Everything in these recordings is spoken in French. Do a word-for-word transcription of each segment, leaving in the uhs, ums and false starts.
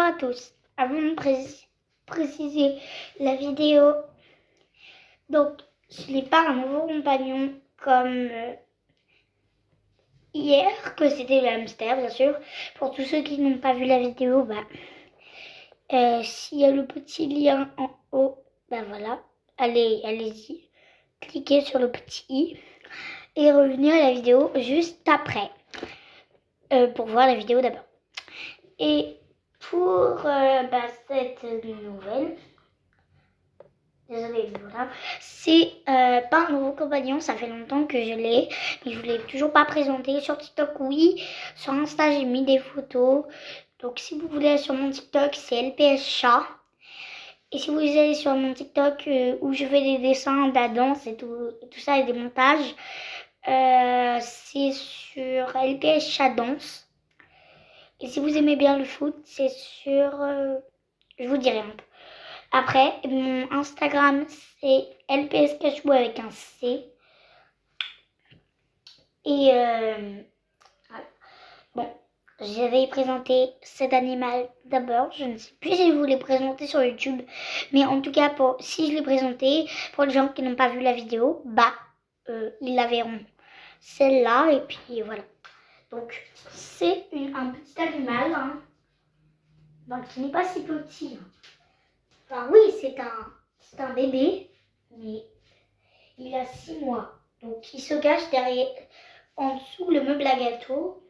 à tous. Avant de pré- préciser la vidéo, donc ce n'est pas un nouveau compagnon comme euh, hier, que c'était le hamster, bien sûr. Pour tous ceux qui n'ont pas vu la vidéo, bah, euh, s'il y a le petit lien en haut, bah voilà, allez, allez-y, cliquez sur le petit i et revenez à la vidéo juste après, euh, pour voir la vidéo d'abord. Et pour euh, bah, cette nouvelle, désolée, voilà, c'est euh, pas un nouveau compagnon, ça fait longtemps que je l'ai, mais je ne l'ai toujours pas présenté. Sur TikTok, oui, sur Insta, j'ai mis des photos. Donc si vous voulez aller sur mon TikTok, c'est L P S chat. Et si vous allez sur mon TikTok euh, où je fais des dessins, de la danse et tout, tout ça et des montages, euh, c'est sur L P S chat danse. Et si vous aimez bien le foot, c'est sur... Euh, je vous dirai un peu. Après, mon Instagram, c'est L P S Cachou avec un C. Et euh, voilà. Bon, j'avais présenté cet animal d'abord. Je ne sais plus si je vous l'ai présenté sur YouTube. Mais en tout cas, pour, si je l'ai présenté, pour les gens qui n'ont pas vu la vidéo, bah, euh, ils la verront. Celle-là, et puis voilà. Donc, c'est un petit animal, hein, donc qui n'est pas si petit. Hein. Enfin oui, c'est un, c'est un bébé, mais il a six mois. Donc il se cache derrière, en dessous le meuble à gâteau.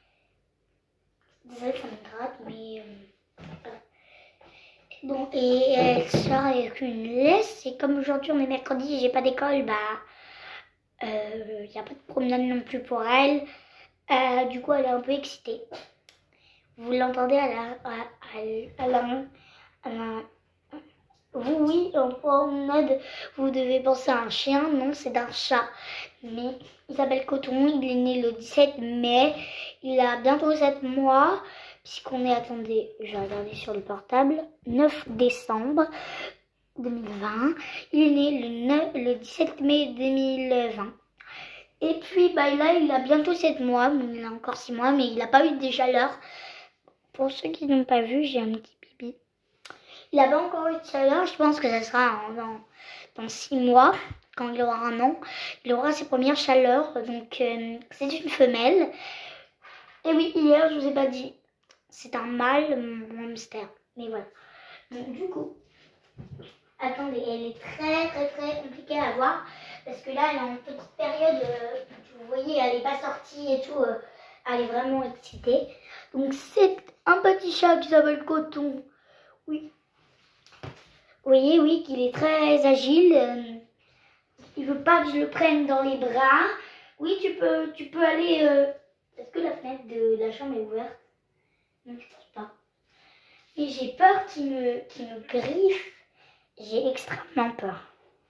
Désolée, ça me gratte, mais... Euh, voilà. Bon, et elle sort avec une laisse. Et comme aujourd'hui on est mercredi et j'ai pas d'école, bah... Il euh, n'y a pas de promenade non plus pour elle. Euh, du coup, elle est un peu excitée. Vous l'entendez à la... À, à, à la... À la Vous, oui, en promenade, vous devez penser à un chien. Non, c'est d'un chat. Mais il s'appelle Coton. Il est né le dix-sept mai. Il a bientôt sept mois. Puisqu'on est, attendez, je vais regarder sur le portable. neuf décembre deux mille vingt. Il est né le, neuf, le dix-sept mai deux mille vingt. Et puis, bah, là, il a bientôt sept mois. Il a encore six mois, mais il n'a pas eu de chaleur. Pour ceux qui n'ont pas vu, j'ai un petit pipi. Il n'a pas encore eu de chaleur, je pense que ça sera dans, dans six mois, quand il aura un an. Il aura ses premières chaleurs, donc euh, c'est une femelle. Et oui, hier, je vous ai pas dit, c'est un mâle, mon hamster. Mais voilà. Donc du coup, attendez, elle est très très très compliquée à voir, parce que là, elle est en petite période, euh, vous voyez, elle n'est pas sortie et tout, euh, elle est vraiment excitée. Donc c'est un petit chat qui s'appelle Coton. Oui. Vous voyez, oui, qu'il est très agile. Euh, il veut pas que je le prenne dans les bras. Oui, tu peux, tu peux aller... Euh... Est-ce que la fenêtre de la chambre est ouverte? Non, je pense pas. Et j'ai peur qu'il me, qu'il me griffe. J'ai extrêmement peur.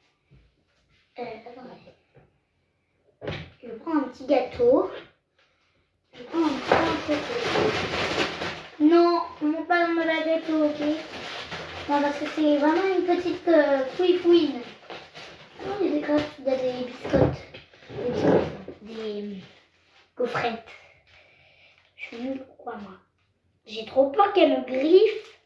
Euh, attendez. Je prends un petit gâteau. Je prends un petit gâteau. Non, on monte pas dans le gâteau, ok? Non, parce que c'est vraiment une petite euh, fouille-fouine. Oh, il y a des crêpes, il y a des biscottes. Des biscottes, des gaufrettes. Je suis nulle, pourquoi moi? J'ai trop peur qu'elle me griffe.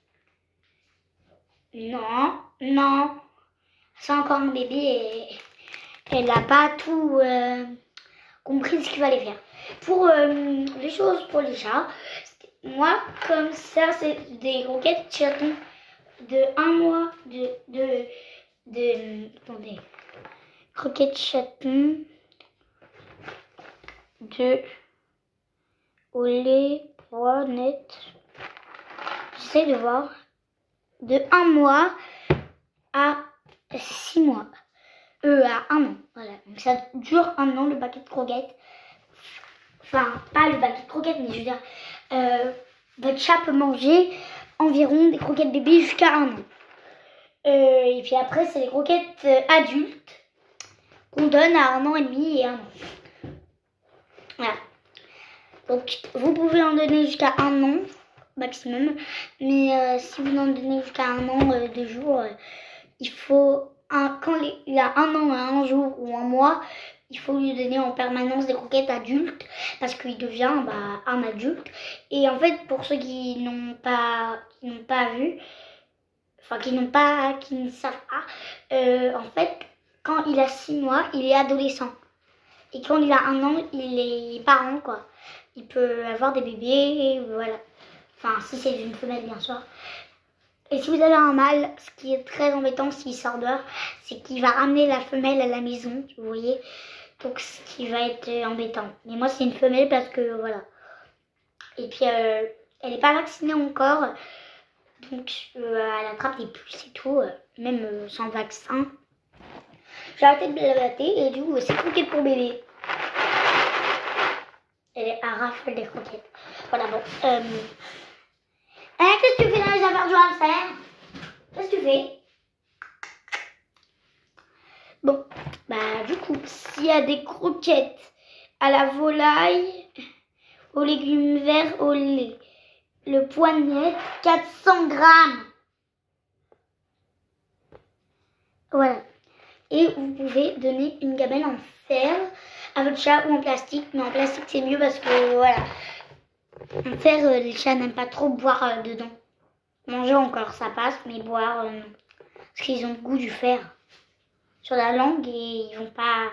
Non, non. C'est encore un bébé et elle n'a pas tout euh, compris ce qu'il fallait faire. Pour euh, les choses pour les chats, moi, comme ça, c'est des croquettes chatons de un mois, de, de, de, attendez, croquettes chatons de au lait, poids net, j'essaie de voir, de un mois à six mois, euh, à un an, voilà, donc ça dure un an le paquet de croquettes, enfin, pas le paquet de croquettes, mais je veux dire, euh, votre chat peut manger environ des croquettes bébés jusqu'à un an. Euh, et puis après, c'est les croquettes euh, adultes qu'on donne à un an et demi et un an. Voilà. Donc, vous pouvez en donner jusqu'à un an maximum. Mais euh, si vous en donnez jusqu'à un an, euh, deux jours, euh, il faut, un, quand il a un an, un jour ou un mois, il faut lui donner en permanence des croquettes adultes parce qu'il devient bah, un adulte. Et en fait, pour ceux qui n'ont pas, qui n'ont pas vu, enfin qui n'ont pas, qui ne savent pas, euh, en fait, quand il a six mois, il est adolescent. Et quand il a un an, il est parent, quoi. Il peut avoir des bébés, voilà. Enfin, si c'est une femelle, bien sûr. Et si vous avez un mâle, ce qui est très embêtant s'il sort dehors, c'est qu'il va ramener la femelle à la maison, vous voyez. Donc, ce qui va être embêtant. Mais moi, c'est une femelle parce que, voilà. Et puis, euh, elle n'est pas vaccinée encore. Donc, euh, elle attrape des puces et tout, euh, même euh, sans vaccin. J'ai arrêté de la blatter et du coup, c'est croquettes pour bébé. Elle est à rafale des croquettes. Voilà, bon. Euh... Eh, qu'est-ce que tu fais dans les affaires du hamster? Qu'est-ce que tu fais? Bon, bah du coup, s'il y a des croquettes à la volaille, aux légumes verts, au lait, le poids net, quatre cents grammes. Voilà. Et vous pouvez donner une gamelle en fer à votre chat ou en plastique. Mais en plastique, c'est mieux parce que, voilà. En fer, euh, les chats n'aiment pas trop boire euh, dedans. Manger encore, ça passe, mais boire, euh, non. Parce qu'ils ont le goût du fer sur la langue et ils vont pas...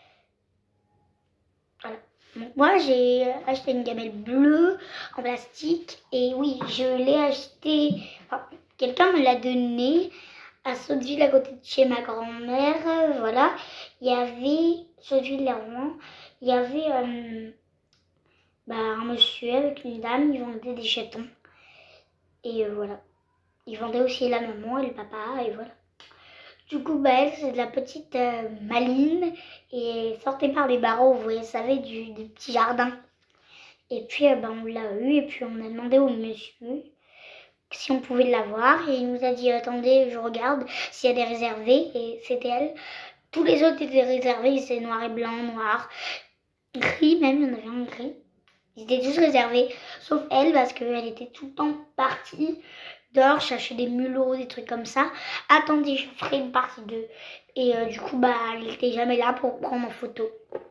Voilà. Donc, moi, j'ai acheté une gamelle bleue en plastique. Et oui, je l'ai acheté... Enfin, quelqu'un me l'a donné à Sotteville, à côté de chez ma grand-mère. Voilà. Il y avait... Sotteville-les-Rouen. Il y avait... Euh, bah, un monsieur avec une dame, ils vendaient des chatons. Et euh, voilà. Ils vendaient aussi la maman et le papa, et voilà. Du coup, bah, elle, c'est de la petite euh, maline, et sortait par les barreaux, vous savez, du, du petit jardin. Et puis, euh, bah, on l'a eu, et puis on a demandé au monsieur si on pouvait l'avoir, et il nous a dit, attendez, je regarde s'il y a des réservés, et c'était elle. Tous les autres étaient réservés, c'est noir et blanc, noir, gris même, il y en avait un gris. Ils étaient tous réservés, sauf elle, parce qu'elle était tout le temps partie dehors chercher des mulots, des trucs comme ça. Attendez, je ferai une partie deux. Et euh, du coup, bah, elle n'était jamais là pour prendre en photo.